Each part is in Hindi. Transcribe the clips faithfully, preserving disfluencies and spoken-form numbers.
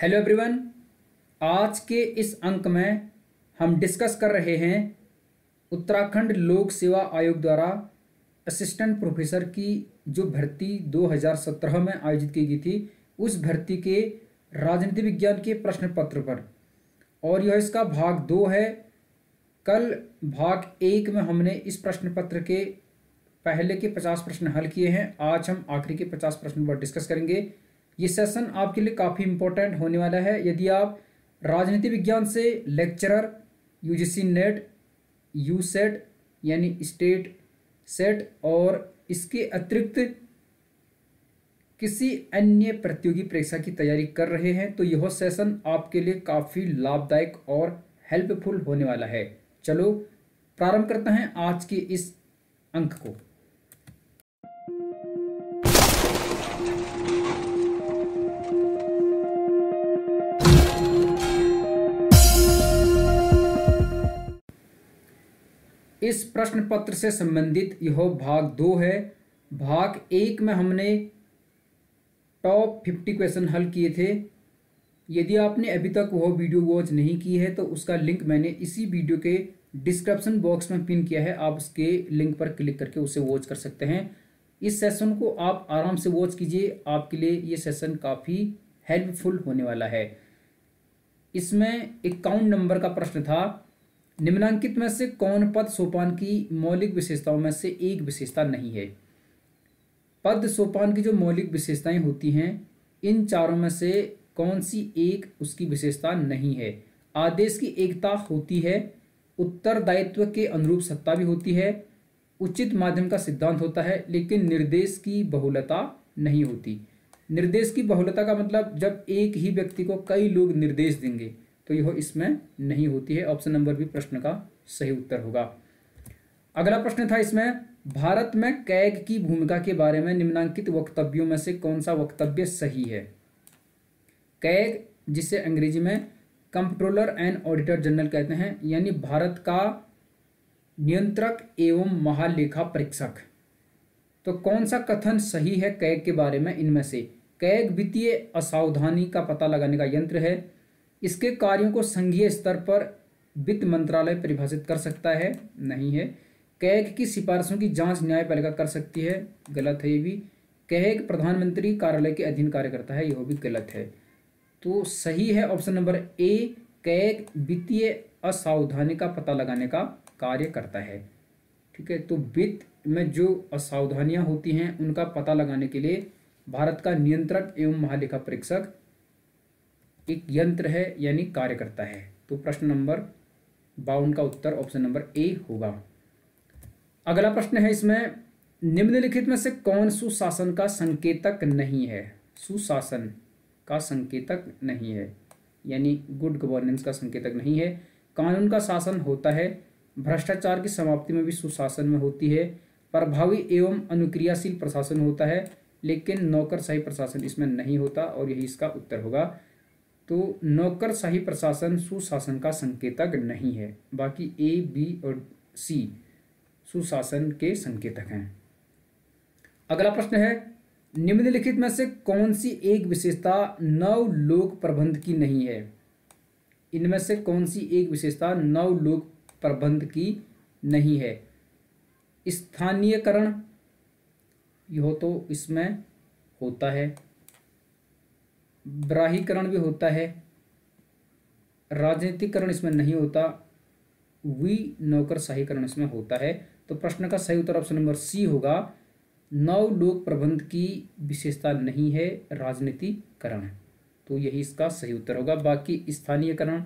Hello everyone. आज के इस अंक में हम डिस्कस कर रहे हैं उत्तराखंड लोक सेवा आयोग द्वारा असिस्टेंट प्रोफेसर की जो भर्ती दो हज़ार सत्रह में आयोजित की गई थी उस भर्ती के राजनीति विज्ञान के प्रश्न पत्र पर, और यह इसका भाग दो है। कल भाग एक में हमने इस प्रश्न पत्र के पहले के पचास प्रश्न हल किए हैं। आज हम आखिरी के पचास प्रश्न पर डिस्कस करेंगे। ये सेशन आपके लिए काफ़ी इंपॉर्टेंट होने वाला है। यदि आप राजनीति विज्ञान से लेक्चरर, यूजीसी नेट, यूसेट यानी स्टेट सेट और इसके अतिरिक्त किसी अन्य प्रतियोगी परीक्षा की तैयारी कर रहे हैं तो यह सेशन आपके लिए काफ़ी लाभदायक और हेल्पफुल होने वाला है। चलो प्रारंभ करते हैं आज के इस अंक को। इस प्रश्न पत्र से संबंधित यह भाग दो है। भाग एक में हमने टॉप फिफ्टी क्वेश्चन हल किए थे। यदि आपने अभी तक वह वीडियो वॉच नहीं की है तो उसका लिंक मैंने इसी वीडियो के डिस्क्रिप्शन बॉक्स में पिन किया है। आप उसके लिंक पर क्लिक करके उसे वॉच कर सकते हैं। इस सेशन को आप आराम से वॉच कीजिए, आपके लिए ये सेशन काफ़ी हेल्पफुल होने वाला है। इसमें इक्यावन नंबर का प्रश्न था, निम्नलिखित में से कौन पद सोपान की मौलिक विशेषताओं में से एक विशेषता नहीं है। पद सोपान की जो मौलिक विशेषताएं होती हैं इन चारों में से कौन सी एक उसकी विशेषता नहीं है। आदेश की एकता होती है, उत्तरदायित्व के अनुरूप सत्ता भी होती है, उचित माध्यम का सिद्धांत होता है, लेकिन निर्देश की बहुलता नहीं होती। निर्देश की बहुलता का मतलब जब एक ही व्यक्ति को कई लोग निर्देश देंगे तो यह इसमें नहीं होती है। ऑप्शन नंबर बी प्रश्न का सही उत्तर होगा। अगला प्रश्न था इसमें, भारत में कैग की भूमिका के बारे में निम्नलिखित वक्तव्यों में से कौन सा वक्तव्य सही है। कैग, जिसे अंग्रेजी में कंप्ट्रोलर एंड ऑडिटर जनरल कहते हैं, यानी भारत का नियंत्रक एवं महालेखा परीक्षक। तो कौन सा कथन सही है कैग के बारे में इनमें से। कैग वित्तीय असावधानी का पता लगाने का यंत्र है। इसके कार्यों को संघीय स्तर पर वित्त मंत्रालय परिभाषित कर सकता है, नहीं है। कैग की सिफारिशों की जांच न्यायपालिका कर सकती है, गलत है ये भी। कैग प्रधानमंत्री कार्यालय के अधीन कार्य करता है, यह भी गलत है। तो सही है ऑप्शन नंबर ए, कैग वित्तीय असावधानी का पता लगाने का कार्य करता है। ठीक है, तो वित्त में जो असावधानियां होती हैं उनका पता लगाने के लिए भारत का नियंत्रक एवं महालेखा परीक्षक एक यंत्र है, यानी कार्य करता है। तो प्रश्न नंबर बावन का उत्तर ऑप्शन नंबर ए होगा। अगला प्रश्न है इसमें, निम्नलिखित में से कौन सुशासन का संकेतक नहीं है। सुशासन का संकेतक नहीं है, यानी गुड गवर्नेंस का संकेतक नहीं है। कानून का शासन होता है, भ्रष्टाचार की समाप्ति में भी सुशासन में होती है, प्रभावी एवं अनुक्रियाशील प्रशासन होता है, लेकिन नौकरशाही प्रशासन इसमें नहीं होता, और यही इसका उत्तर होगा। तो नौकरशाही प्रशासन सुशासन का संकेतक नहीं है, बाकी ए, बी और सी सुशासन के संकेतक हैं। अगला प्रश्न है, निम्नलिखित में से कौन सी एक विशेषता नव लोक प्रबंध की नहीं है। इनमें से कौन सी एक विशेषता नव लोक प्रबंध की नहीं है। स्थानीयकरण, यह तो इसमें होता है, ब्राहीकरण भी होता है, राजनीतिकरण इसमें नहीं होता, वी नौकरशाहीकरण इसमें होता है। तो प्रश्न का सही उत्तर ऑप्शन नंबर सी होगा, नव लोक प्रबंध की विशेषता नहीं है राजनीतिकरण। तो यही इसका सही उत्तर होगा। बाकी स्थानीयकरण,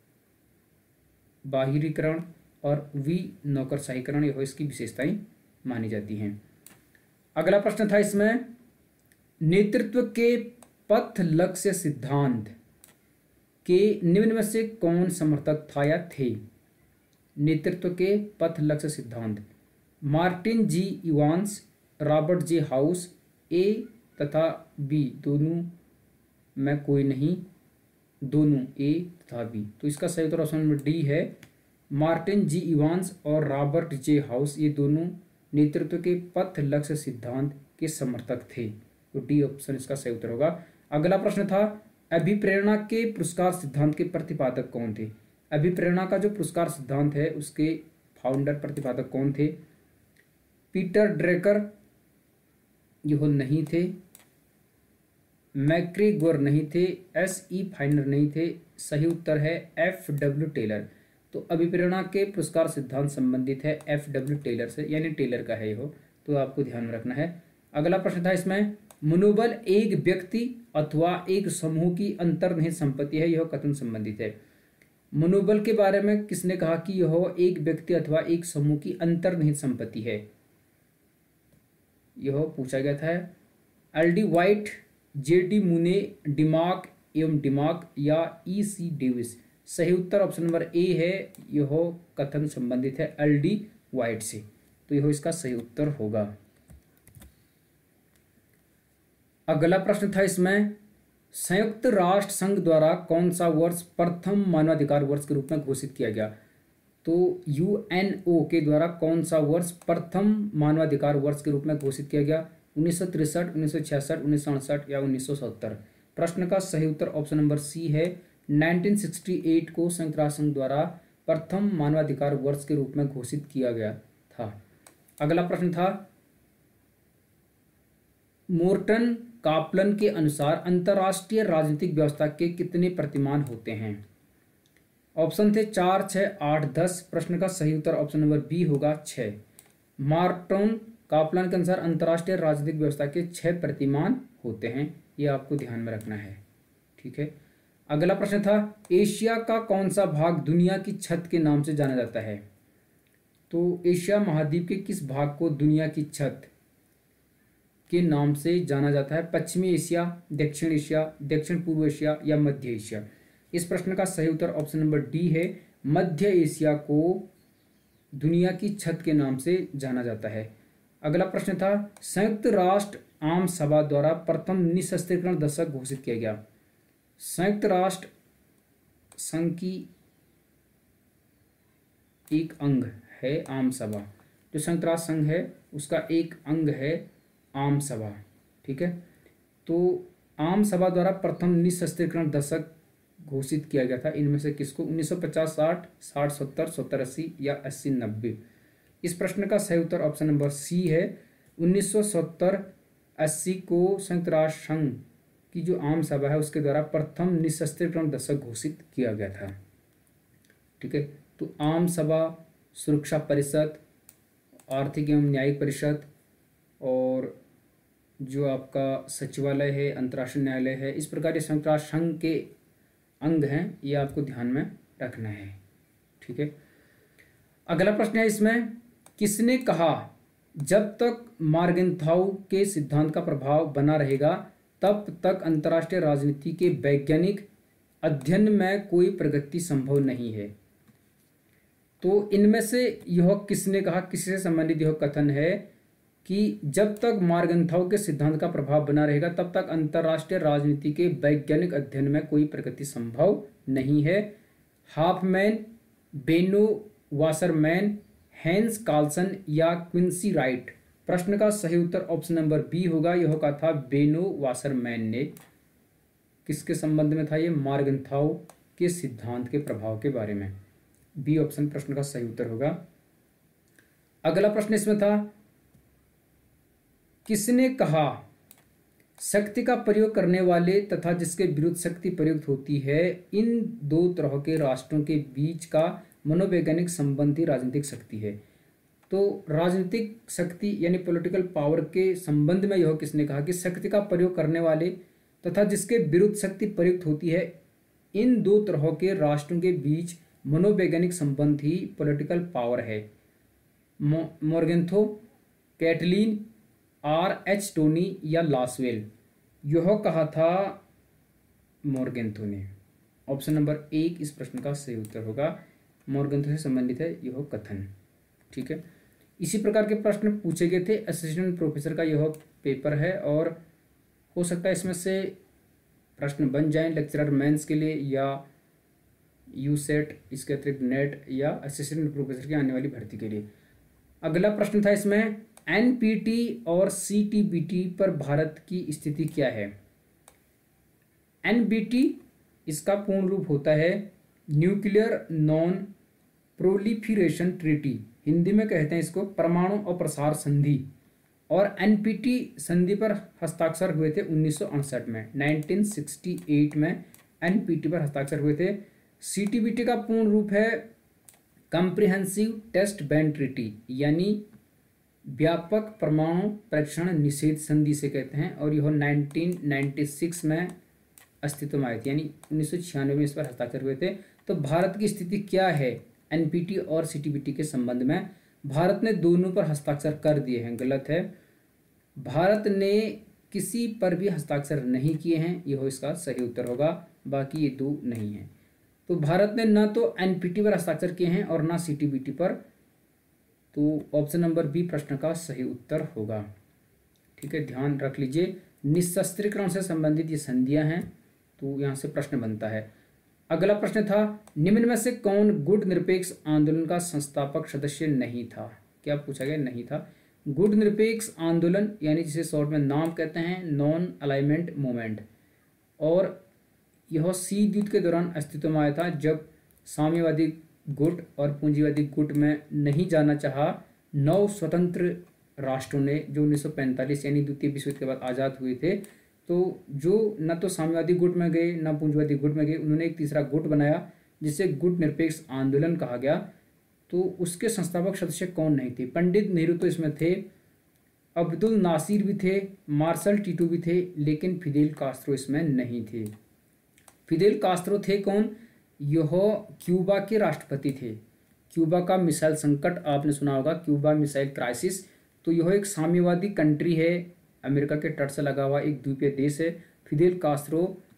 बाहिरीकरण और वी नौकरशाहीकरण यह इसकी विशेषताएं मानी जाती हैं। अगला प्रश्न था इसमें, नेतृत्व के पथ लक्ष्य सिद्धांत के निम्न में से कौन समर्थक था या थे। नेतृत्व के पथ लक्ष्य सिद्धांत, Martin G Evans, Robert J House, A तथा बी दोनों में कोई नहीं, दोनों ए तथा बी। तो इसका सही उत्तर ऑप्शन नंबर डी है, मार्टिन जी इवांस और रॉबर्ट जे हाउस ये दोनों नेतृत्व के पथ लक्ष्य सिद्धांत के समर्थक थे। तो डी ऑप्शन इसका सही उत्तर होगा। अगला प्रश्न था, अभिप्रेरणा के पुरस्कार सिद्धांत के प्रतिपादक कौन थे? अभिप्रेरणा का जो पुरस्कार सिद्धांत है उसके फाउंडर प्रतिपादक कौन थे? पीटर ड्रेकर यह नहीं थे, मैक्रेगोर नहीं थे, एस ई फाइनर नहीं थे। सही उत्तर है एफ डब्ल्यू टेलर। तो अभिप्रेरणा के पुरस्कार सिद्धांत संबंधित है एफ डब्ल्यू टेलर से, यानी टेलर का है यह, तो आपको ध्यान में रखना है। अगला प्रश्न था इसमें, मनोबल एक व्यक्ति अथवा एक समूह की अंतर्निहित संपत्ति है, यह कथन संबंधित है। मनोबल के बारे में किसने कहा कि यह एक व्यक्ति अथवा एक समूह की अंतर्निहित संपत्ति है? यह पूछा गया था। L D White, J D Mooney, Demark एवं डिमार्क या ई सी डेविस। सही उत्तर ऑप्शन नंबर ए है, यह कथन संबंधित है एल डी वाइट से, तो यह इसका सही उत्तर होगा। अगला प्रश्न था इसमें, संयुक्त राष्ट्र संघ द्वारा कौन सा वर्ष प्रथम मानवाधिकार वर्ष के रूप में घोषित किया गया? तो यू एन ओ के द्वारा कौन सा वर्ष प्रथम मानवाधिकार वर्ष के रूप में घोषित किया गया? उन्नीस सौ तिरसठ, उन्नीस सौ छियासठ, उन्नीस सौ अड़सठ या उन्नीस सौ सत्तर। प्रश्न का सही उत्तर ऑप्शन नंबर सी है, उन्नीस सौ अड़सठ को संयुक्त राष्ट्र संघ द्वारा प्रथम मानवाधिकार वर्ष के रूप में घोषित किया गया था। अगला प्रश्न था, मोर्टन कापलन के अनुसार अंतर्राष्ट्रीय राजनीतिक व्यवस्था के कितने प्रतिमान होते हैं? ऑप्शन थे चार, छः, आठ, दस। प्रश्न का सही उत्तर ऑप्शन नंबर बी होगा, छः। मोर्टन कापलन के अनुसार अंतर्राष्ट्रीय राजनीतिक व्यवस्था के छह प्रतिमान होते हैं, ये आपको ध्यान में रखना है। ठीक है। अगला प्रश्न था, एशिया का कौन सा भाग दुनिया की छत के नाम से जाना जाता है? तो एशिया महाद्वीप के किस भाग को दुनिया की छत के नाम से जाना जाता है? पश्चिमी एशिया, दक्षिण एशिया, दक्षिण पूर्व एशिया या मध्य एशिया? इस प्रश्न का सही उत्तर ऑप्शन नंबर डी है, मध्य एशिया को दुनिया की छत के नाम से जाना जाता है। अगला प्रश्न था, संयुक्त राष्ट्र आम सभा द्वारा प्रथम निशस्त्रीकरण दशक घोषित किया गया। संयुक्त राष्ट्र संघ की एक अंग है आम सभा, जो संयुक्त राष्ट्र संघ है उसका एक अंग है आम सभा। ठीक है। तो आम सभा द्वारा प्रथम निशस्त्रीकरण दशक घोषित किया गया था, इनमें से किसको? उन्नीस सौ पचास, साठ, साठ, सत्तर, सत्तर, अस्सी या अस्सी, नब्बे? इस प्रश्न का सही उत्तर ऑप्शन नंबर सी है, उन्नीस सौ सत्तर अस्सी को संयुक्त राष्ट्र संघ की जो आम सभा है उसके द्वारा प्रथम निशस्त्रीकरण दशक घोषित किया गया था। ठीक है। तो आम सभा, सुरक्षा परिषद, आर्थिक एवं न्यायिक परिषद और जो आपका सचिवालय है, अंतर्राष्ट्रीय न्यायालय है, इस प्रकार के संयुक्त राष्ट्र संघ के अंग हैं, ये आपको ध्यान में रखना है। ठीक है। अगला प्रश्न है इसमें, किसने कहा जब तक मॉर्गेनथाउ के सिद्धांत का प्रभाव बना रहेगा तब तक अंतर्राष्ट्रीय राजनीति के वैज्ञानिक अध्ययन में कोई प्रगति संभव नहीं है? तो इनमें से यह किसने कहा, किससे संबंधित यह कथन है कि जब तक मॉर्गेनथाउ के सिद्धांत का प्रभाव बना रहेगा तब तक अंतर्राष्ट्रीय राजनीति के वैज्ञानिक अध्ययन में कोई प्रगति संभव नहीं है? Hoffman, Benno Wasserman, Hans Carlsson या क्विंसी राइट? प्रश्न का सही उत्तर ऑप्शन नंबर बी होगा, यह कहा था बेनो वासरमैन ने। किसके संबंध में था ये? मॉर्गेनथाउ के सिद्धांत के प्रभाव के बारे में। बी ऑप्शन प्रश्न का सही उत्तर होगा। अगला प्रश्न इसमें था, किसने कहा शक्ति का प्रयोग करने वाले तथा जिसके विरुद्ध शक्ति प्रयुक्त होती है, इन दो तरह के राष्ट्रों के बीच का मनोवैज्ञानिक संबंध ही राजनीतिक शक्ति है? तो राजनीतिक शक्ति यानी पॉलिटिकल पावर के संबंध में यह किसने कहा कि शक्ति का प्रयोग करने वाले तथा जिसके विरुद्ध शक्ति प्रयुक्त होती है, इन दो तरह के राष्ट्रों के बीच मनोवैज्ञानिक संबंध ही पॉलिटिकल पावर है? Morgenthau, Catlin, R H Tawney या लासवेल? यह कहा था मॉर्गेनथो ने। ऑप्शन नंबर एक इस प्रश्न का सही उत्तर होगा, मॉर्गेनथो से संबंधित है यह कथन। ठीक है। इसी प्रकार के प्रश्न पूछे गए थे, असिस्टेंट प्रोफेसर का यह पेपर है और हो सकता है इसमें से प्रश्न बन जाएं लेक्चरर मेंस के लिए या यू सेट, इसके अतिरिक्त नेट या असिस्टेंट प्रोफेसर की आने वाली भर्ती के लिए। अगला प्रश्न था इसमें, एन पी टी और सी टी बी टी पर भारत की स्थिति क्या है? एन बी टी इसका पूर्ण रूप होता है nuclear non proliferation treaty, Hindi में कहते हैं इसको परमाणु अप्रसार संधि। और एन पी टी संधि पर हस्ताक्षर हुए थे उन्नीस सौ अड़सठ में, उन्नीस सौ अड़सठ में एन पी टी पर हस्ताक्षर हुए थे। सी टी बी टी का पूर्ण रूप है कॉम्प्रिहेंसिव टेस्ट बैन ट्रीटी, यानी व्यापक परमाणु परीक्षण निषेध संधि से कहते हैं, और यह उन्नीस सौ छियानवे में अस्तित्व में आई थी, यानी उन्नीस सौ छियानवे में इस पर हस्ताक्षर हुए थे। तो भारत की स्थिति क्या है एन पी टी और सी टी बी टी के संबंध में? भारत ने दोनों पर हस्ताक्षर कर दिए हैं, गलत है। भारत ने किसी पर भी हस्ताक्षर नहीं किए हैं, यह इसका सही उत्तर होगा, बाकी ये दो नहीं है। तो भारत ने न तो एन पी टी पर हस्ताक्षर किए हैं और ना सी टी बी टी पर, तो ऑप्शन नंबर बी प्रश्न का सही उत्तर होगा। ठीक है, ध्यान रख लीजिए, निशस्त्रीकरण से संबंधित ये संधियां हैं, तो यहाँ से प्रश्न बनता है। अगला प्रश्न था, निम्न में से कौन गुट निरपेक्ष आंदोलन का संस्थापक सदस्य नहीं था? क्या पूछा गया? नहीं था। गुट निरपेक्ष आंदोलन यानी जिसे शॉर्ट में नाम कहते हैं, नॉन अलाइनमेंट मूवमेंट, और यह शीत युद्ध के दौरान अस्तित्व में आया था, जब साम्यवादी गुट और पूंजीवादी गुट में नहीं जाना चाहा नौ स्वतंत्र राष्ट्रों ने, जो उन्नीस सौ पैंतालीस यानी द्वितीय विश्व युद्ध के बाद आज़ाद हुए थे। तो जो न तो साम्यवादी गुट में गए न पूंजीवादी गुट में गए, उन्होंने एक तीसरा गुट बनाया जिसे गुट निरपेक्ष आंदोलन कहा गया। तो उसके संस्थापक सदस्य कौन नहीं थे? पंडित नेहरू तो इसमें थे, अब्दुल नासिर भी थे, मार्शल टीटो भी थे, लेकिन फिदेल कास्त्रो इसमें नहीं थे। फिदेल कास्त्रो थे कौन? यह क्यूबा के राष्ट्रपति थे। क्यूबा का मिसाइल संकट आपने सुना होगा, क्यूबा मिसाइल क्राइसिस। तो यह एक साम्यवादी कंट्री है, अमेरिका के तट से लगा हुआ एक द्वीपीय देश है। फिदेल कास्त्रो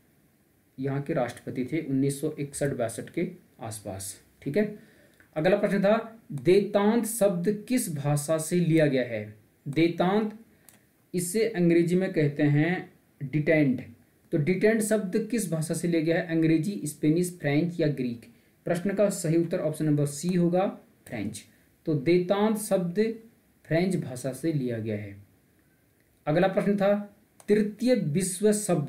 यहाँ के राष्ट्रपति थे उन्नीस सौ इकसठ बासठ के आसपास। ठीक है, अगला प्रश्न था, देतांत शब्द किस भाषा से लिया गया है? देतांत, इसे अंग्रेजी में कहते हैं डिटेंड। तो डिटेंड शब्द किस भाषा से लिया गया है? अंग्रेजी, स्पेनिश, फ्रेंच या ग्रीक? प्रश्न का सही उत्तर ऑप्शन नंबर सी होगा, फ्रेंच। तो देतांत शब्द फ्रेंच भाषा से लिया गया है। अगला प्रश्न था, तृतीय विश्व शब्द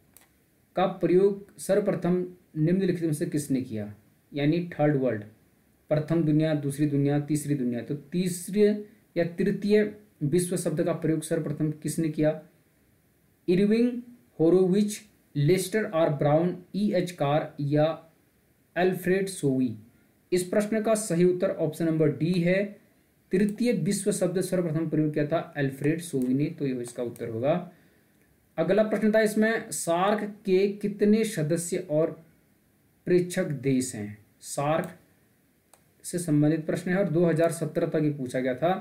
का प्रयोग सर्वप्रथम निम्नलिखित में से किसने किया? यानी थर्ड वर्ल्ड, प्रथम दुनिया, दूसरी दुनिया, तीसरी दुनिया। तो तीसरे या तृतीय विश्व शब्द का प्रयोग सर्वप्रथम किसने किया? Irving, Horowitz, Lester R Brown, E H Carr या अल्फ्रेड सोवी? इस प्रश्न का सही उत्तर ऑप्शन नंबर डी है, तृतीय विश्व शब्द सर्वप्रथम प्रयोग किया था अल्फ्रेड सोवी ने, तो यह इसका उत्तर होगा। अगला प्रश्न था इसमें, सार्क के कितने सदस्य और प्रेक्षक देश हैं? सार्क से संबंधित प्रश्न है और दो हज़ार सत्रह तक ये पूछा गया था।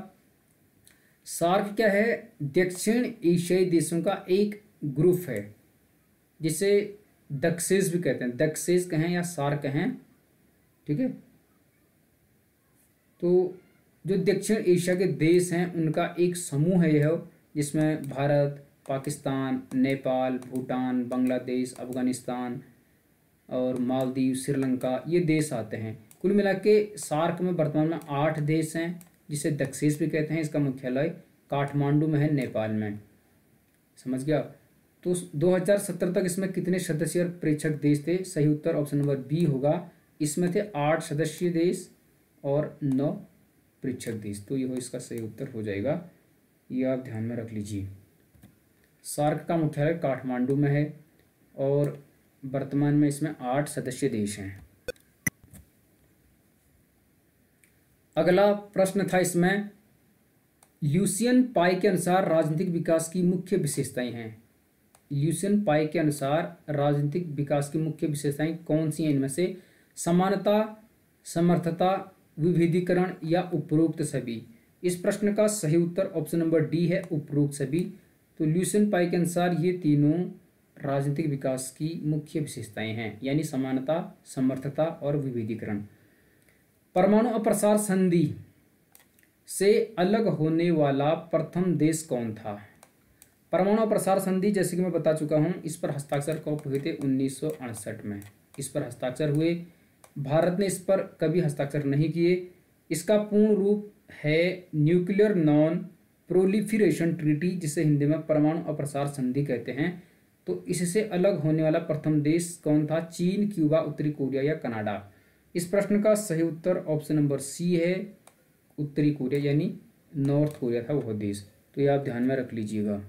सार्क क्या है? दक्षिण एशियाई देशों का एक ग्रुप है, जिसे दक्षेस भी कहते हैं, दक्षेस कहें या सार्क कहें। ठीक है, तो जो दक्षिण एशिया के देश हैं उनका एक समूह है यह, जिसमें भारत, पाकिस्तान, नेपाल, भूटान, बांग्लादेश, अफगानिस्तान और मालदीव, श्रीलंका ये देश आते हैं। कुल मिला के सार्क में वर्तमान में आठ देश हैं, जिसे दक्षेस भी कहते हैं। इसका मुख्यालय काठमांडू में है, नेपाल में। समझ गया? तो दो हज़ार सत्रह तक इसमें कितने सदस्य और प्रेक्षक देश थे? सही उत्तर ऑप्शन नंबर बी होगा, इसमें थे आठ सदस्य देश और नौ प्रेक्षक देश। तो यह इसका सही उत्तर हो जाएगा, ये आप ध्यान में रख लीजिए। सार्क का मुख्यालय काठमांडू में है और वर्तमान में इसमें आठ सदस्य देश हैं। अगला प्रश्न था इसमें, ल्यूसियन पाई के अनुसार राजनीतिक विकास की मुख्य विशेषताएं हैं। ल्यूसियन पाई के अनुसार राजनीतिक विकास की मुख्य विशेषताएं कौन सी हैं? इनमें से समानता, समर्थता, विविधीकरण या उपरोक्त सभी? इस प्रश्न का सही उत्तर ऑप्शन नंबर डी है, उपरोक्त सभी। तो ल्यूसियन पाई के अनुसार ये तीनों राजनीतिक विकास की मुख्य विशेषताएं हैं, यानी समानता, समर्थता और विविधीकरण। परमाणु अप्रसार संधि से अलग होने वाला प्रथम देश कौन था? परमाणु अप्रसार संधि जैसे कि मैं बता चुका हूं, इस पर हस्ताक्षर कब हुए थे? उन्नीस सौ अड़सठ में इस पर हस्ताक्षर हुए। भारत ने इस पर कभी हस्ताक्षर नहीं किए। इसका पूर्ण रूप है न्यूक्लियर नॉन प्रोलिफरेशन ट्रीटी, जिसे हिंदी में परमाणु अप्रसार संधि कहते हैं। तो इससे अलग होने वाला प्रथम देश कौन था? चीन, क्यूबा, उत्तरी कोरिया या कनाडा? इस प्रश्न का सही उत्तर ऑप्शन नंबर सी है, उत्तरी कोरिया, यानी नॉर्थ कोरिया था वह देश। तो ये आप ध्यान में रख लीजिएगा।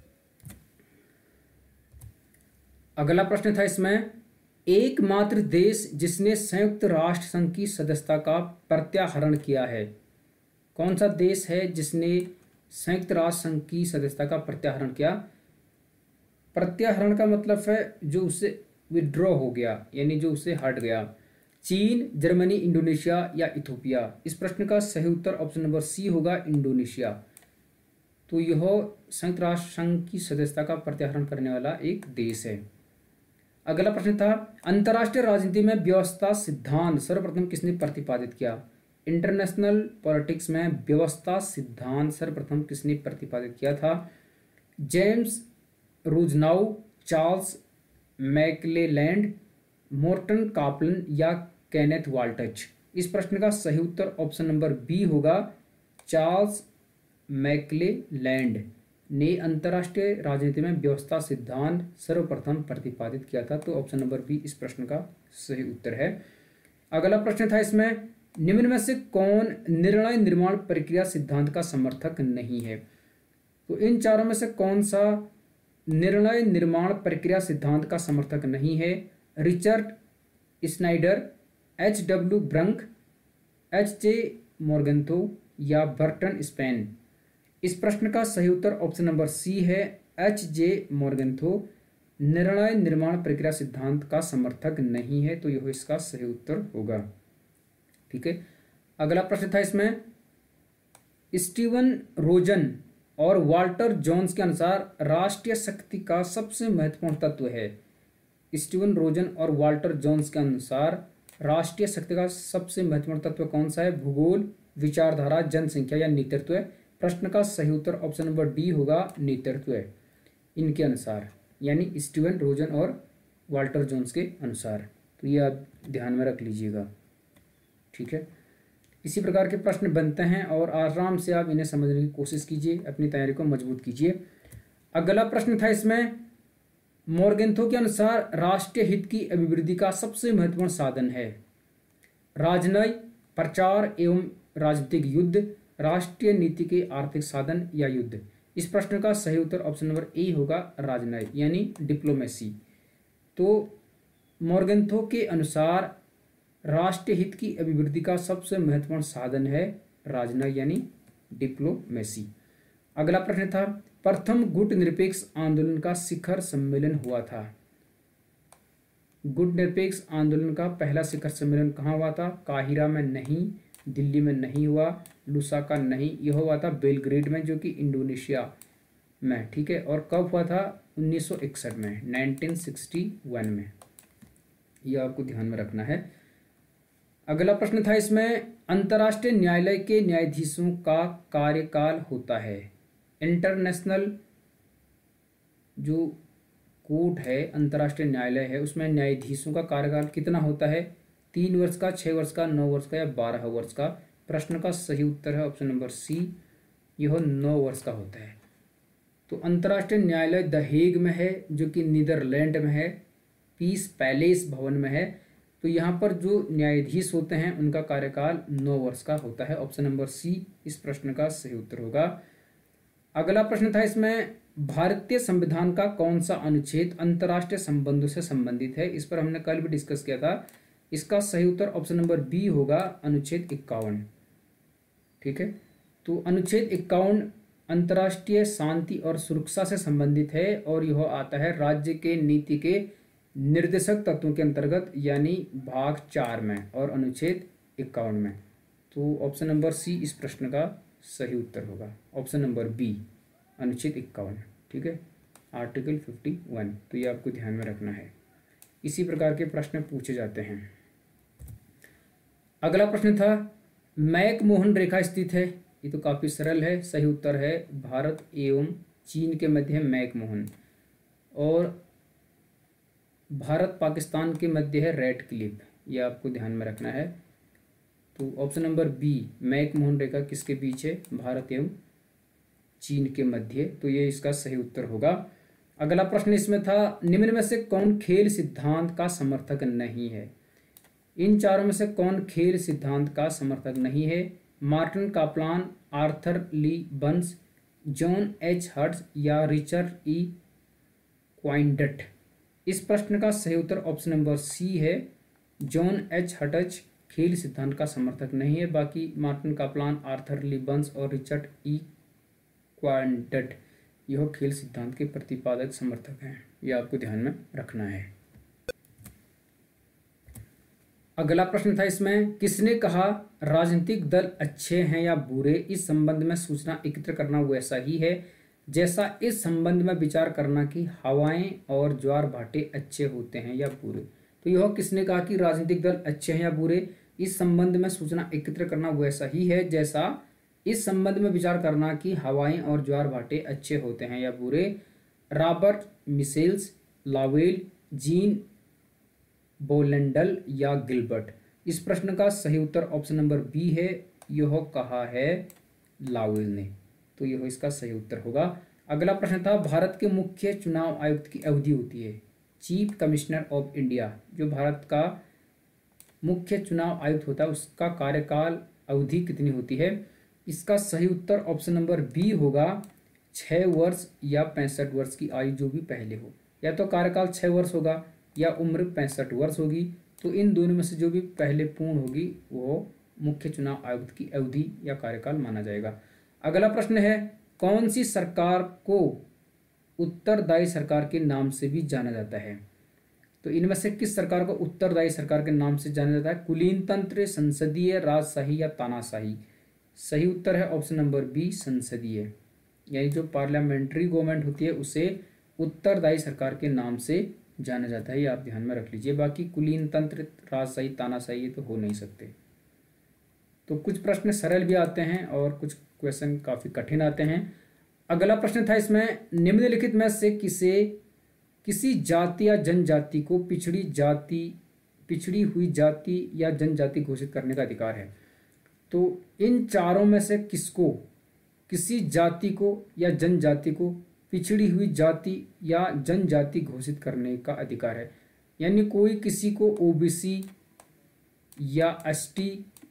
अगला प्रश्न था इसमें, एकमात्र देश जिसने संयुक्त राष्ट्र संघ की सदस्यता का प्रत्याहरण किया है, कौन सा देश है जिसने संयुक्त राष्ट्र संघ की सदस्यता का प्रत्याहरण किया? प्रत्याहरण का मतलब है जो उससे विड्रॉ हो गया, यानी जो उससे हट गया। चीन, जर्मनी, इंडोनेशिया या इथोपिया? इस प्रश्न का सही उत्तर ऑप्शन नंबर सी होगा, इंडोनेशिया। तो यह संयुक्त राष्ट्र संघ की सदस्यता का प्रत्याहरण करने वाला एक देश है। अगला प्रश्न था, अंतर्राष्ट्रीय राजनीति में व्यवस्था सिद्धांत सर्वप्रथम किसने प्रतिपादित किया? इंटरनेशनल पॉलिटिक्स में व्यवस्था सिद्धांत सर्वप्रथम किसने प्रतिपादित किया था? James Rosenau, Charles McClelland, Morton Kaplan या केनेथ वाल्टज? इस प्रश्न का सही उत्तर ऑप्शन नंबर बी होगा, चार्ल्स मैक्लेलैंड ने अंतर्राष्ट्रीय राजनीति में व्यवस्था सिद्धांत सर्वप्रथम प्रतिपादित किया था। तो ऑप्शन नंबर बी इस प्रश्न का सही उत्तर है। अगला प्रश्न था इसमें, निम्न में से कौन निर्णय निर्माण प्रक्रिया सिद्धांत का समर्थक नहीं है? तो इन चारों में से कौन सा निर्णय निर्माण प्रक्रिया सिद्धांत का समर्थक नहीं है? Richard Snyder, H W Bruck, H J Morgenthau या बर्टन स्पेन? इस प्रश्न का सही उत्तर ऑप्शन नंबर सी है, एच जे मॉर्गेंथो निर्णय निर्माण प्रक्रिया सिद्धांत का समर्थक नहीं है। तो यह इसका सही उत्तर होगा। ठीक है। अगला प्रश्न था इसमें, स्टीवन रोजन और वाल्टर जोन्स के अनुसार राष्ट्रीय शक्ति का सबसे महत्वपूर्ण तत्व है। स्टीवन रोजन और वाल्टर जोन्स के अनुसार राष्ट्रीय शक्ति का सबसे महत्वपूर्ण तत्व कौन सा है? भूगोल, विचारधारा, जनसंख्या या नेतृत्व? प्रश्न का सही उत्तर ऑप्शन नंबर डी होगा, नेतृत्व इनके अनुसार, यानी स्टीवन रोजन और वाल्टर जोन्स के अनुसार। तो ये आप ध्यान में रख लीजिएगा। ठीक है। इसी प्रकार के प्रश्न बनते हैं और आराम से आप इन्हें समझने की कोशिश कीजिए, अपनी तैयारी को मजबूत कीजिए। अगला प्रश्न था इसमें, मॉर्गेंथो के अनुसार राष्ट्रीय हित की अभिवृद्धि का सबसे महत्वपूर्ण साधन है? राजनय, प्रचार एवं राजनीतिक युद्ध, राष्ट्रीय नीति के आर्थिक साधन या युद्ध? इस प्रश्न का सही उत्तर ऑप्शन नंबर ए होगा, राजनय, यानी डिप्लोमेसी। तो मॉर्गेंथो के अनुसार राष्ट्रीय हित की अभिवृद्धि का सबसे महत्वपूर्ण साधन है राजनय, यानी डिप्लोमेसी। अगला प्रश्न था, प्रथम गुट निरपेक्ष आंदोलन का शिखर सम्मेलन हुआ था? गुट निरपेक्ष आंदोलन का पहला शिखर सम्मेलन कहाँ हुआ था? काहिरा में नहीं, दिल्ली में नहीं हुआ, लुसाका नहीं, यह हुआ था बेलग्रेड में, जो कि इंडोनेशिया में। ठीक है। और कब हुआ था? उन्नीस सौ इकसठ में, उन्नीस सौ इकसठ में। यह आपको ध्यान में रखना है। अगला प्रश्न था इसमें, अंतर्राष्ट्रीय न्यायालय के न्यायाधीशों का कार्यकाल होता है? इंटरनेशनल जो कोर्ट है, अंतर्राष्ट्रीय न्यायालय है, उसमें न्यायाधीशों का कार्यकाल कितना होता है? तीन वर्ष का, छः वर्ष का, नौ वर्ष का या बारह वर्ष का? प्रश्न का सही उत्तर है ऑप्शन नंबर सी, यह नौ वर्ष का होता है। तो अंतर्राष्ट्रीय न्यायालय द हेग में है, जो कि नीदरलैंड में है, पीस पैलेस भवन में है। तो यहाँ पर जो न्यायाधीश होते हैं उनका कार्यकाल नौ वर्ष का होता है। ऑप्शन नंबर सी इस प्रश्न का सही उत्तर होगा। अगला प्रश्न था इसमें, भारतीय संविधान का कौन सा अनुच्छेद अंतर्राष्ट्रीय संबंधों से संबंधित है? इस पर हमने कल भी डिस्कस किया था। इसका सही उत्तर ऑप्शन नंबर बी होगा, अनुच्छेद इक्यावन। ठीक है। तो अनुच्छेद इक्यावन अंतर्राष्ट्रीय शांति और सुरक्षा से संबंधित है और यह आता है राज्य के नीति के निर्देशक तत्वों के अंतर्गत, यानी भाग चार में और अनुच्छेद इक्यावन में। तो ऑप्शन नंबर सी इस प्रश्न का सही उत्तर होगा, ऑप्शन नंबर बी, अनुच्छेद इक्यावन। ठीक है, आर्टिकल फिफ्टी वन। तो ये आपको ध्यान में रखना है। इसी प्रकार के प्रश्न पूछे जाते हैं। अगला प्रश्न था, मैक-मोहन रेखा स्थित है? ये तो काफ़ी सरल है। सही उत्तर है भारत एवं चीन के मध्य है मैक-मोहन, और भारत पाकिस्तान के मध्य है रेड क्लिफ। ये आपको ध्यान में रखना है। तो ऑप्शन नंबर बी, मैक-मोहन रेखा किसके बीच है? भारत एवं चीन के मध्य। तो ये इसका सही उत्तर होगा। अगला प्रश्न इसमें था, निम्न में से कौन खेल सिद्धांत का समर्थक नहीं है? इन चारों में से कौन खेल सिद्धांत का समर्थक नहीं है? Martin Kaplan, Arthur Lee Burns, John H Herz या रिचर्ड ई क्वाइंडट। इस प्रश्न का सही उत्तर ऑप्शन नंबर सी है, जॉन एच हर्ट्ज खेल सिद्धांत का समर्थक नहीं है। बाकी मार्टिन कापलान, आर्थर ली बंस और रिचर्ड ई क्वाइंडट यह खेल सिद्धांत के प्रतिपादक समर्थक हैं। यह आपको ध्यान में रखना है। अगला प्रश्न था इसमें, किसने कहा राजनीतिक दल अच्छे हैं या बुरे? इस संबंध में सूचना एकत्र करना वैसा ही है जैसा इस संबंध में विचार करना कि हवाएं और ज्वार भाटे अच्छे होते हैं या बुरे। तो यह किसने कहा कि राजनीतिक दल अच्छे हैं या बुरे? इस संबंध में सूचना एकत्र करना वैसा ही है जैसा इस संबंध में विचार करना कि हवाएं और ज्वार भाटे अच्छे होते हैं या बुरे। Robert Michels, Lowell, Jean Blondel या गिलबर्ट। इस प्रश्न का सही उत्तर ऑप्शन नंबर बी है, यह कहा है लावेल ने। तो यह इसका सही उत्तर होगा। अगला प्रश्न था, भारत के मुख्य चुनाव आयुक्त की अवधि होती है चीफ कमिश्नर ऑफ इंडिया। जो भारत का मुख्य चुनाव आयुक्त होता है उसका कार्यकाल अवधि कितनी होती है? इसका सही उत्तर ऑप्शन नंबर बी होगा, छः वर्ष या पैंसठ वर्ष की आयु जो भी पहले हो। या तो कार्यकाल छः वर्ष होगा या उम्र पैंसठ वर्ष होगी। तो इन दोनों में से जो भी पहले पूर्ण होगी वो मुख्य चुनाव आयुक्त की अवधि या कार्यकाल माना जाएगा। अगला प्रश्न है, कौन सी सरकार को उत्तरदायी सरकार के नाम से भी जाना जाता है? तो इनमें से किस सरकार को उत्तरदायी सरकार के नाम से जाना जाता है? कुलीन तंत्र, संसदीय, राजशाही या तानाशाही। सही उत्तर है ऑप्शन नंबर बी, संसदीय। यानी जो पार्लियामेंट्री गवर्नमेंट होती है उसे उत्तरदायी सरकार के नाम से जाना जाता है। ये आप ध्यान में रख लीजिए। बाकी कुलीन तंत्र, राजशाही, तानाशाही ये तो हो नहीं सकते। तो कुछ प्रश्न सरल भी आते हैं और कुछ क्वेश्चन काफ़ी कठिन आते हैं। अगला प्रश्न था इसमें, निम्नलिखित में से किसे किसी जाति या जनजाति को पिछड़ी जाति पिछड़ी हुई जाति या जनजाति घोषित करने का अधिकार है? तो इन चारों में से किसको किसी जाति को या जनजाति को पिछड़ी हुई जाति या जनजाति घोषित करने का अधिकार है? यानी कोई किसी को ओबीसी या एसटी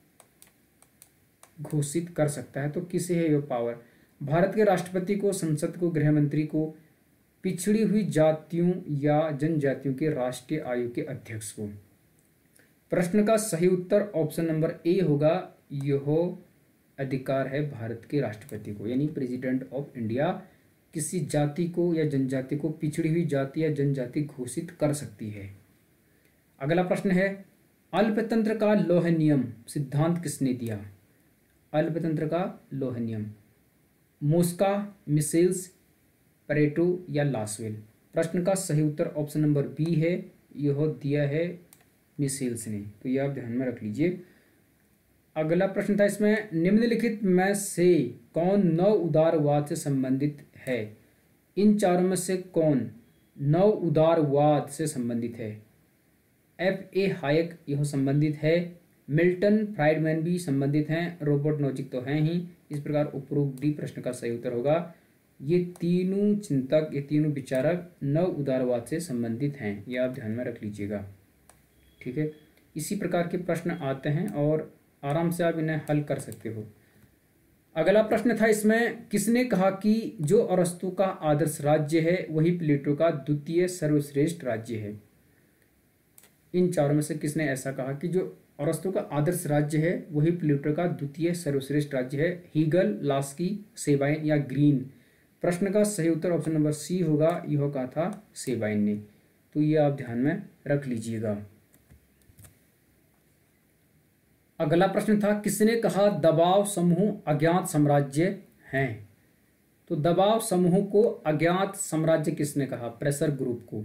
घोषित कर सकता है। तो किसे है यह पावर? भारत के राष्ट्रपति को, संसद को, गृह मंत्री को, पिछड़ी हुई जातियों या जनजातियों के राष्ट्रीय आयोग के अध्यक्ष को। प्रश्न का सही उत्तर ऑप्शन नंबर ए होगा, यह अधिकार है भारत के राष्ट्रपति को, यानी प्रेसिडेंट ऑफ इंडिया किसी जाति को या जनजाति को पिछड़ी हुई जाति या जनजाति घोषित कर सकती है। अगला प्रश्न है, अल्पतंत्र का लौह नियम सिद्धांत किसने दिया? अल्पतंत्र का लौह नियम, मोस्का, मिशेल्स, परेटो या लासवेल। प्रश्न का सही उत्तर ऑप्शन नंबर बी है, यह दिया है मिशेल्स ने। तो यह आप ध्यान में रख लीजिए। अगला प्रश्न था इसमें, निम्नलिखित में से कौन नव उदारवाद से संबंधित है? इन चारों में से कौन नव उदारवाद से संबंधित है? एफ ए हायक यह संबंधित है, मिल्टन फ्राइडमैन भी संबंधित हैं, रॉबर्ट नोजिक तो हैं ही। इस प्रकार उपरोक्त डी प्रश्न का सही उत्तर होगा। ये तीनों चिंतक, ये तीनों विचारक नव उदारवाद से संबंधित हैं। ये आप ध्यान में रख लीजिएगा, ठीक है। इसी प्रकार के प्रश्न आते हैं और आराम से आप इन्हें हल कर सकते हो। अगला प्रश्न था इसमें, किसने कहा कि जो अरस्तु का आदर्श राज्य है वही प्लेटो का द्वितीय सर्वश्रेष्ठ राज्य है? इन चारों में से किसने ऐसा कहा कि जो अरस्तु का आदर्श राज्य है वही प्लेटो का द्वितीय सर्वश्रेष्ठ राज्य है? हीगल, लास्की, सेबाइन या ग्रीन। प्रश्न का सही उत्तर ऑप्शन नंबर सी होगा, यह कहा था सेबाइन ने। तो ये आप ध्यान में रख लीजिएगा। अगला प्रश्न था, किसने कहा दबाव समूह अज्ञात साम्राज्य हैं? तो दबाव समूह को अज्ञात साम्राज्य किसने कहा? प्रेशर ग्रुप को।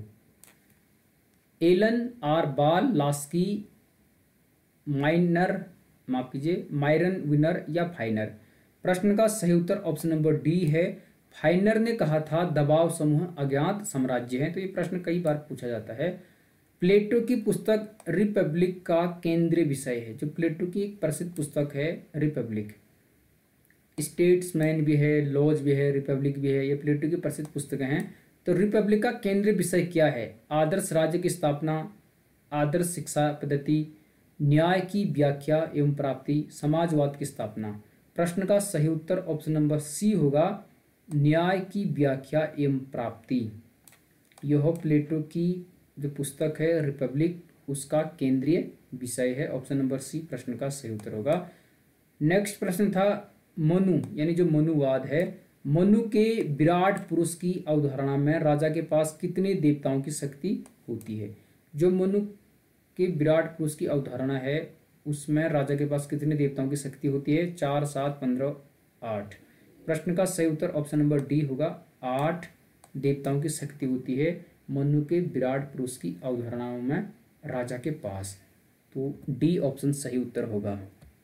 Allen, R Ball, Laski, minor माफ कीजिए मायरन विनर या फाइनर। प्रश्न का सही उत्तर ऑप्शन नंबर डी है, फाइनर ने कहा था दबाव समूह अज्ञात साम्राज्य है। तो ये प्रश्न कई बार पूछा जाता है। प्लेटो की पुस्तक रिपब्लिक का केंद्रीय विषय है। जो प्लेटो की एक प्रसिद्ध पुस्तक है रिपब्लिक, स्टेट्समैन भी है, लॉज भी है, रिपब्लिक भी है, ये प्लेटो की प्रसिद्ध पुस्तकें हैं। तो रिपब्लिक का केंद्रीय विषय क्या है? आदर्श राज्य की स्थापना, आदर्श शिक्षा पद्धति, न्याय की व्याख्या एवं प्राप्ति, समाजवाद की स्थापना। प्रश्न का सही उत्तर ऑप्शन नंबर सी होगा, न्याय की व्याख्या एवं प्राप्ति। यह प्लेटो की जो पुस्तक है रिपब्लिक, उसका केंद्रीय विषय है। ऑप्शन नंबर सी प्रश्न का सही उत्तर होगा। नेक्स्ट प्रश्न था मनु, यानी जो मनुवाद है, मनु के विराट पुरुष की अवधारणा में राजा के पास कितने देवताओं की शक्ति होती है? जो मनु के विराट पुरुष की अवधारणा है उसमें राजा के पास कितने देवताओं की शक्ति होती है? चार, सात, पंद्रह, आठ। प्रश्न का सही उत्तर ऑप्शन नंबर डी होगा, आठ देवताओं की शक्ति होती है मनु के विराट पुरुष की अवधारणाओं में राजा के पास। तो डी ऑप्शन सही उत्तर होगा।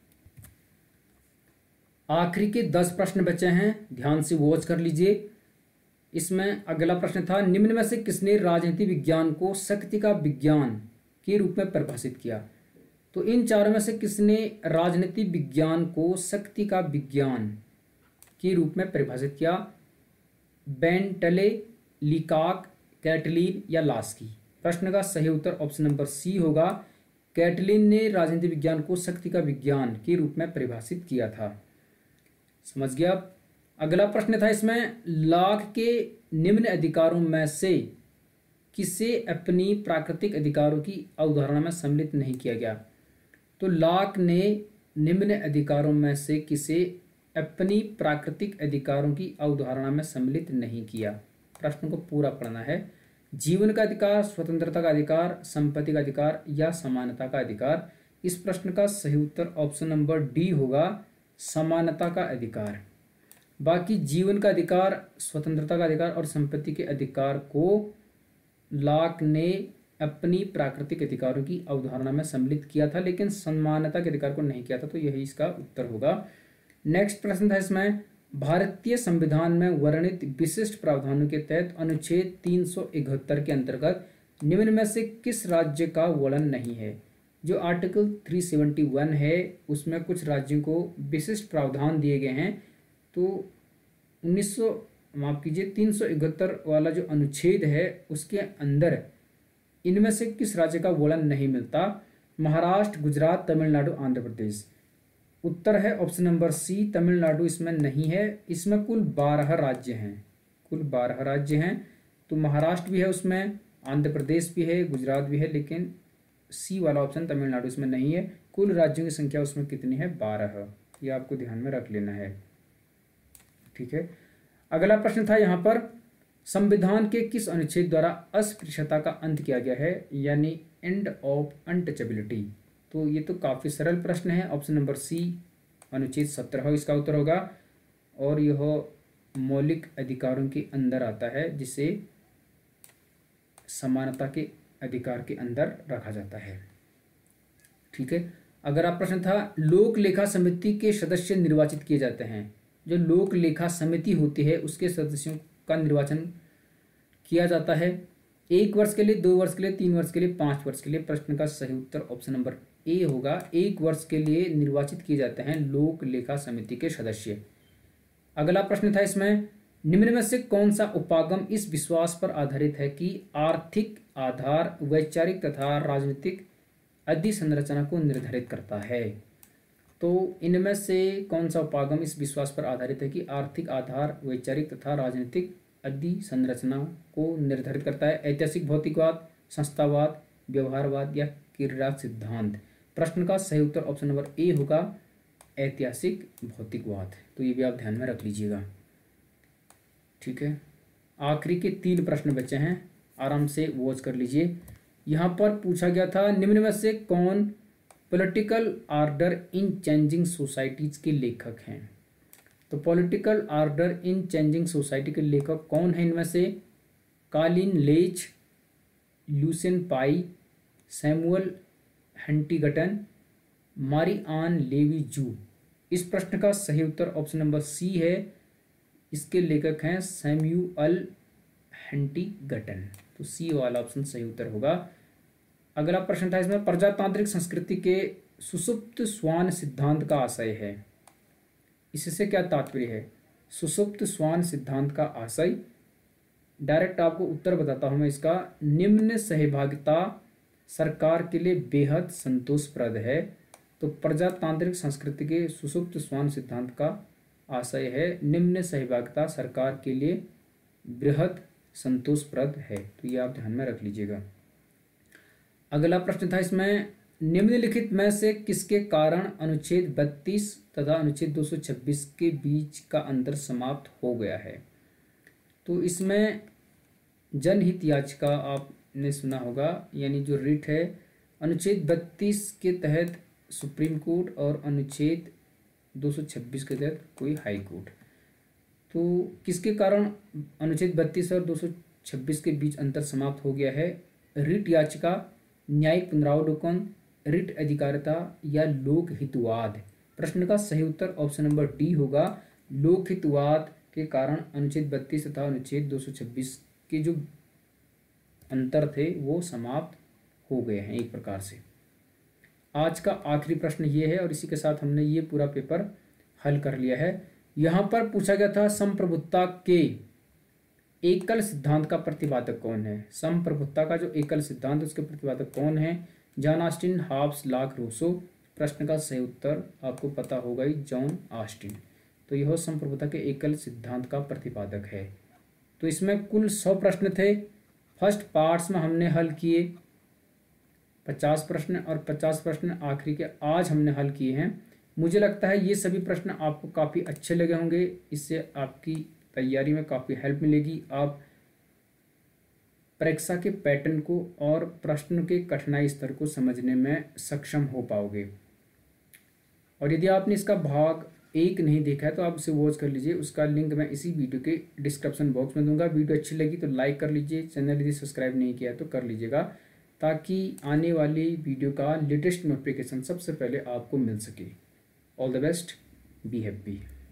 आखिरी के दस प्रश्न बचे हैं, ध्यान से वॉच कर लीजिए। इसमें अगला प्रश्न था, निम्न में से किसने राजनीति विज्ञान को शक्ति का विज्ञान के रूप में परिभाषित किया? तो इन चारों में से किसने राजनीति विज्ञान को शक्ति का विज्ञान के रूप में परिभाषित किया? बेंटले, लीकॉक, कैटलिन या लास्की? प्रश्न का सही उत्तर ऑप्शन नंबर सी होगा, कैटलिन ने राजनीति विज्ञान को शक्ति का विज्ञान के रूप में परिभाषित किया था। समझ गया? अगला प्रश्न था इसमें, लॉक के निम्न अधिकारों में से किसे अपनी प्राकृतिक अधिकारों की अवधारणा में सम्मिलित नहीं किया गया? तो लॉक ने निम्न अधिकारों में से किसे अपनी प्राकृतिक अधिकारों की अवधारणा में सम्मिलित नहीं किया? प्रश्न को पूरा पढ़ना है। जीवन का अधिकार, स्वतंत्रता का अधिकार, संपत्ति का अधिकार या समानता का अधिकार? इस प्रश्न का सही उत्तर ऑप्शन नंबर डी होगा, समानता का अधिकार। बाकी जीवन का अधिकार, स्वतंत्रता का अधिकार और संपत्ति के अधिकार को लॉक ने अपनी प्राकृतिक अधिकारों की अवधारणा में सम्मिलित किया था, लेकिन समानता के अधिकार को नहीं किया था। तो यही इसका उत्तर होगा। नेक्स्ट प्रश्न था इसमें, भारतीय संविधान में वर्णित विशिष्ट प्रावधानों के तहत अनुच्छेद तीन सौ इकहत्तर के अंतर्गत निम्न में से किस राज्य का वर्णन नहीं है? जो आर्टिकल तीन सौ इकहत्तर है उसमें कुछ राज्यों को विशिष्ट प्रावधान दिए गए हैं। तो उन्नीस सौ माफ कीजिए तीन सौ इकहत्तर वाला जो अनुच्छेद है उसके अंदर इनमें से किस राज्य का वर्णन नहीं मिलता? महाराष्ट्र, गुजरात, तमिलनाडु, आंध्र प्रदेश। उत्तर है ऑप्शन नंबर सी, तमिलनाडु इसमें नहीं है। इसमें कुल बारह राज्य हैं, कुल बारह राज्य हैं। तो महाराष्ट्र भी है उसमें, आंध्र प्रदेश भी है, गुजरात भी है, लेकिन सी वाला ऑप्शन तमिलनाडु इसमें नहीं है। कुल राज्यों की संख्या उसमें कितनी है? बारह। ये आपको ध्यान में रख लेना है, ठीक है। अगला प्रश्न था यहाँ पर, संविधान के किस अनुच्छेद द्वारा अस्पृश्यता का अंत किया गया है, यानी एंड ऑफ अनटचेबिलिटी? तो ये तो काफ़ी सरल प्रश्न है। ऑप्शन नंबर सी अनुच्छेद सत्रह इसका उत्तर होगा, और यह मौलिक अधिकारों के अंदर आता है जिसे समानता के अधिकार के अंदर रखा जाता है, ठीक है। अगर आप प्रश्न था, लोक लेखा समिति के सदस्य निर्वाचित किए जाते हैं। जो लोक लेखा समिति होती है उसके सदस्यों का निर्वाचन किया जाता है एक वर्ष के लिए, दो वर्ष के लिए, तीन वर्ष के लिए, पाँच वर्ष के लिए। प्रश्न का सही उत्तर ऑप्शन नंबर ए होगा, एक वर्ष के लिए निर्वाचित किए जाते हैं लोक लेखा समिति के सदस्य। अगला प्रश्न था इसमें, निम्न में से कौन सा उपागम इस विश्वास पर आधारित है कि आर्थिक आधार वैचारिक तथा राजनीतिक अधिसंरचना को निर्धारित करता है? तो इनमें से कौन सा उपागम इस विश्वास पर आधारित है कि आर्थिक आधार वैचारिक तथा राजनीतिक अधिसंरचना को निर्धारित करता है? ऐतिहासिक भौतिकवाद, संस्थावाद, व्यवहारवाद या क्रिया सिद्धांत? प्रश्न का सही उत्तर ऑप्शन नंबर ए होगा, ऐतिहासिक भौतिकवाद। तो ये भी आप ध्यान में रख लीजिएगा, ठीक है। आखिरी के तीन प्रश्न बचे हैं, आराम से वॉच कर लीजिए। यहाँ पर पूछा गया था, निम्न में से कौन political order in changing societies के लेखक हैं? तो political order in changing society के लेखक कौन हैं इनमें से? Colin Leys, Lucian Pye, Samuel Huntington, Marion levy जू? इस प्रश्न का सही उत्तर ऑप्शन नंबर सी है, इसके लेखक हैं सैमुअल हंटिंगटन। तो सी वाला ऑप्शन सही उत्तर होगा। अगला प्रश्न था इसमें, प्रजातांत्रिक संस्कृति के सुषुप्त श्वान सिद्धांत का आशय है। इससे क्या तात्पर्य है? सुषुप्त श्वान सिद्धांत का आशय डायरेक्ट आपको उत्तर बताता हूँ मैं इसका। निम्न सहभागिता सरकार के लिए बेहद संतोषप्रद है। तो प्रजातांत्रिक संस्कृति के सुषुप्त श्वान सिद्धांत का आशय है निम्न सहभागिता सरकार के लिए बृहद संतोषप्रद है। तो ये आप ध्यान में रख लीजिएगा। अगला प्रश्न था इसमें, निम्नलिखित में से किसके कारण अनुच्छेद बत्तीस तथा अनुच्छेद दो सौ छब्बीस के बीच का अंतर समाप्त हो गया है। तो इसमें जनहित याचिका आपने सुना होगा, यानी जो रिट है, अनुच्छेद बत्तीस के तहत सुप्रीम कोर्ट और अनुच्छेद दो सौ छब्बीस के तहत कोई हाई कोर्ट। तो किसके कारण अनुच्छेद बत्तीस और दो सौ छब्बीस के बीच अंतर समाप्त हो गया है? रिट याचिका, न्यायिक पुनरावलोकन, रिट अधिकारिता या लोकहितवाद। प्रश्न का सही उत्तर ऑप्शन नंबर डी होगा। लोकहितवाद के कारण अनुच्छेद बत्तीस तथा अनुच्छेद दो सौ छब्बीस के जो अंतर थे वो समाप्त हो गए हैं एक प्रकार से। आज का आखिरी प्रश्न ये है और इसी के साथ हमने ये पूरा पेपर हल कर लिया है। यहाँ पर पूछा गया था संप्रभुता के एकल सिद्धांत का प्रतिपादक कौन है। संप्रभुता का जो एकल सिद्धांत है उसके प्रतिपादक कौन है? John Austin, Hobbes, Locke, Rousseau. प्रश्न का सही उत्तर आपको पता होगा ही, जॉन ऑस्टिन। तो यह संप्रभुता के एकल सिद्धांत का प्रतिपादक है। तो इसमें कुल सौ प्रश्न थे। फर्स्ट पार्ट्स में हमने हल किए पचास प्रश्न और पचास प्रश्न आखिरी के आज हमने हल किए हैं। मुझे लगता है ये सभी प्रश्न आपको काफ़ी अच्छे लगे होंगे। इससे आपकी तैयारी में काफ़ी हेल्प मिलेगी। आप परीक्षा के पैटर्न को और प्रश्न के कठिनाई स्तर को समझने में सक्षम हो पाओगे। और यदि आपने इसका भाग एक नहीं देखा है तो आप उसे वॉच कर लीजिए। उसका लिंक मैं इसी वीडियो के डिस्क्रिप्शन बॉक्स में दूंगा। वीडियो अच्छी लगी तो लाइक कर लीजिए। चैनल यदि सब्सक्राइब नहीं किया तो कर लीजिएगा, ताकि आने वाली वीडियो का लेटेस्ट नोटिफिकेशन सबसे पहले आपको मिल सके। All the best, be happy.